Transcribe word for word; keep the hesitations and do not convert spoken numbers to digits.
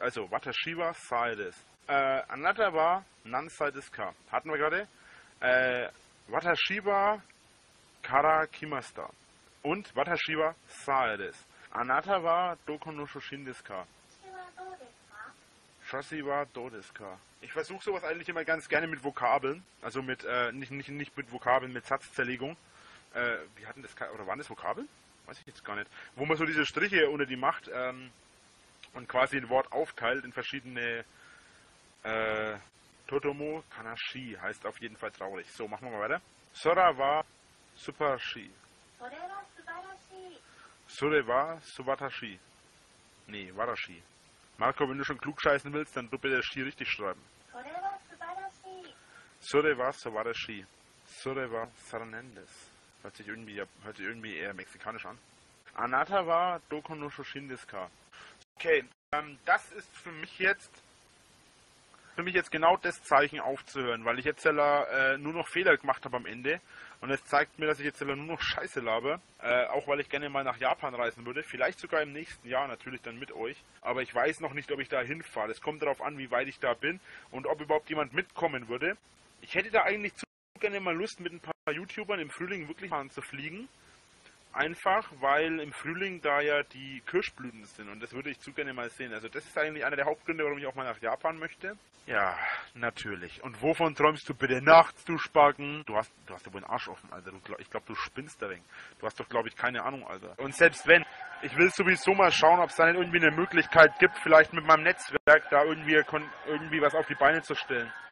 also Watashi wa sae desu. Äh, anata wa nansai desu ka? Hatten wir gerade. Äh, Watashi wa kara kimashita. Und Watashi wa sae desu. Anata wa doko no shoshin desu ka? Shoshi wa do desu ka? Ich versuche sowas eigentlich immer ganz gerne mit Vokabeln. Also mit, äh, nicht, nicht, nicht mit Vokabeln, mit Satzzerlegung. Äh, wie hatten das, oder waren das Vokabeln? Weiß ich jetzt gar nicht. Wo man so diese Striche unter die macht, ähm, und quasi ein Wort aufteilt in verschiedene, äh, Totomo Kanashi heißt auf jeden Fall traurig. So, machen wir mal weiter. Sora wa Superashi. Sore wa Subatashi. Nee, Warashi. Marco, wenn du schon klug scheißen willst, dann du bitte Shi richtig schreiben. Sore wa Subarashi. Sore wa Saranendes. Hört sich irgendwie, hört sich irgendwie eher mexikanisch an. Anata wa Doko no Shoshin desu ka? Okay, ähm, das ist für mich jetzt für mich jetzt genau das Zeichen aufzuhören, weil ich jetzt äh, nur noch Fehler gemacht habe am Ende und es zeigt mir, dass ich jetzt nur noch Scheiße laber, äh, auch weil ich gerne mal nach Japan reisen würde, vielleicht sogar im nächsten Jahr natürlich dann mit euch, aber ich weiß noch nicht, ob ich da hinfahre. Es kommt darauf an, wie weit ich da bin und ob überhaupt jemand mitkommen würde. Ich hätte da eigentlich zu gerne mal Lust, mit ein paar YouTubern im Frühling wirklich mal zu fliegen. Einfach, weil im Frühling da ja die Kirschblüten sind und das würde ich zu gerne mal sehen. Also das ist eigentlich einer der Hauptgründe, warum ich auch mal nach Japan möchte. Ja, natürlich. Und wovon träumst du bitte nachts, du Spacken? Du hast, du hast ja wohl einen Arsch offen, Alter. Du, ich glaube, du spinnst da wenig. Du hast doch, glaube ich, keine Ahnung, Alter. Und selbst wenn, ich will sowieso mal schauen, ob es da nicht irgendwie eine Möglichkeit gibt, vielleicht mit meinem Netzwerk da irgendwie, irgendwie was auf die Beine zu stellen.